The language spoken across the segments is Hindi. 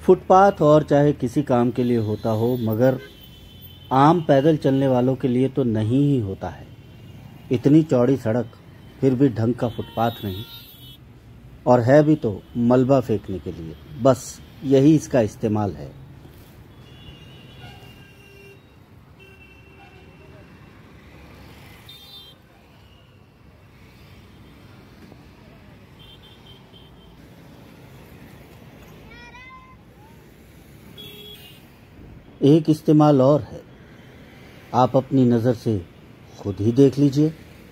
फुटपाथ और चाहे किसी काम के लिए होता हो, मगर आम पैदल चलने वालों के लिए तो नहीं ही होता है। इतनी चौड़ी सड़क, फिर भी ढंग का फुटपाथ नहीं, और है भी तो मलबा फेंकने के लिए। बस यही इसका इस्तेमाल है। एक इस्तेमाल और है, आप अपनी नज़र से खुद ही देख लीजिए।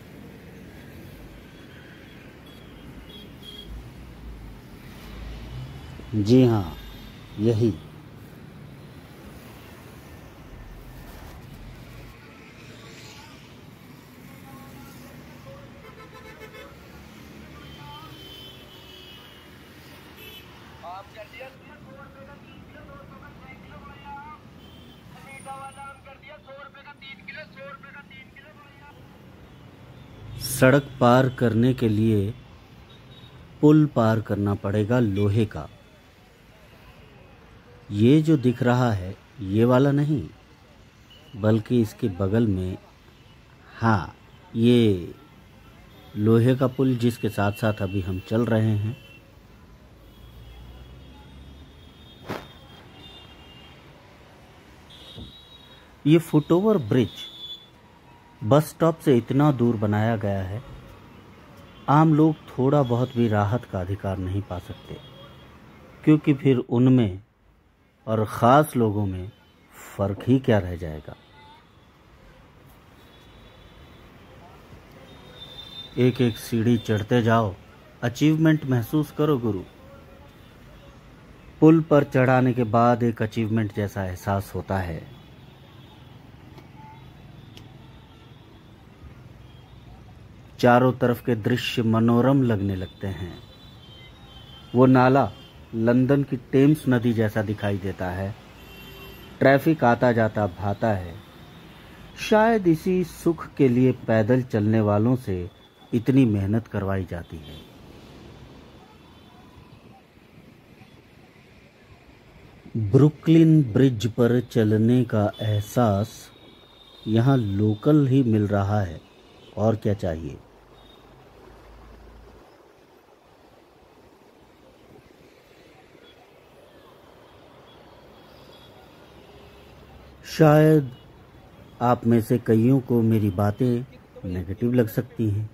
जी हाँ, यही। सड़क पार करने के लिए पुल पार करना पड़ेगा लोहे का। ये जो दिख रहा है ये वाला नहीं, बल्कि इसके बगल में, हाँ, ये लोहे का पुल जिसके साथ साथ अभी हम चल रहे हैं। ये फुटओवर ब्रिज बस स्टॉप से इतना दूर बनाया गया है, आम लोग थोड़ा बहुत भी राहत का अधिकार नहीं पा सकते, क्योंकि फिर उनमें और ख़ास लोगों में फ़र्क ही क्या रह जाएगा। एक एक सीढ़ी चढ़ते जाओ, अचीवमेंट महसूस करो गुरु। पुल पर चढ़ाने के बाद एक अचीवमेंट जैसा एहसास होता है। चारों तरफ के दृश्य मनोरम लगने लगते हैं। वो नाला लंदन की टेम्स नदी जैसा दिखाई देता है। ट्रैफिक आता जाता भाता है। शायद इसी सुख के लिए पैदल चलने वालों से इतनी मेहनत करवाई जाती है। ब्रुकलिन ब्रिज पर चलने का एहसास यहाँ लोकल ही मिल रहा है, और क्या चाहिए। शायद आप में से कईयों को मेरी बातें नेगेटिव लग सकती हैं,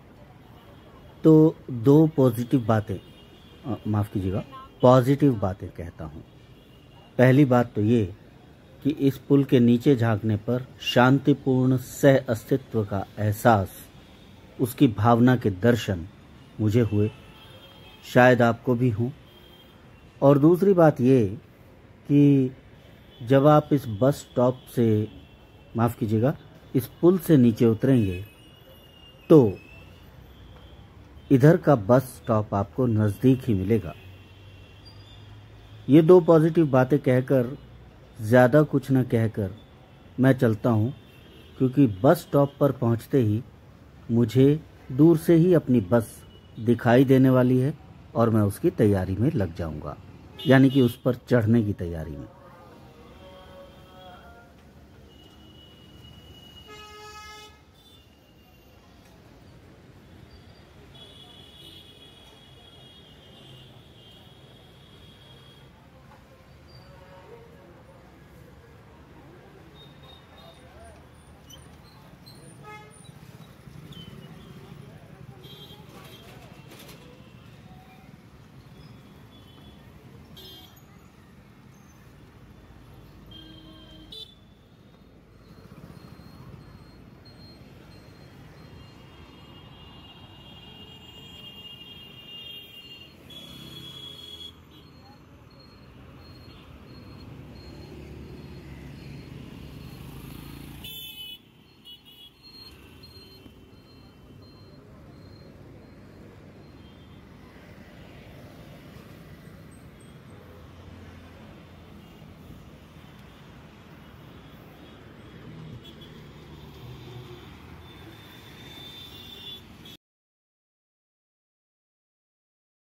तो दो पॉजिटिव बातें, माफ़ कीजिएगा, पॉजिटिव बातें कहता हूँ। पहली बात तो ये कि इस पुल के नीचे झांकने पर शांतिपूर्ण सह अस्तित्व का एहसास, उसकी भावना के दर्शन मुझे हुए, शायद आपको भी हों। और दूसरी बात ये कि जब आप इस बस स्टॉप से, माफ़ कीजिएगा, इस पुल से नीचे उतरेंगे तो इधर का बस स्टॉप आपको नज़दीक ही मिलेगा। ये दो पॉजिटिव बातें कहकर, ज़्यादा कुछ न कहकर मैं चलता हूँ, क्योंकि बस स्टॉप पर पहुँचते ही मुझे दूर से ही अपनी बस दिखाई देने वाली है और मैं उसकी तैयारी में लग जाऊँगा, यानी कि उस पर चढ़ने की तैयारी में।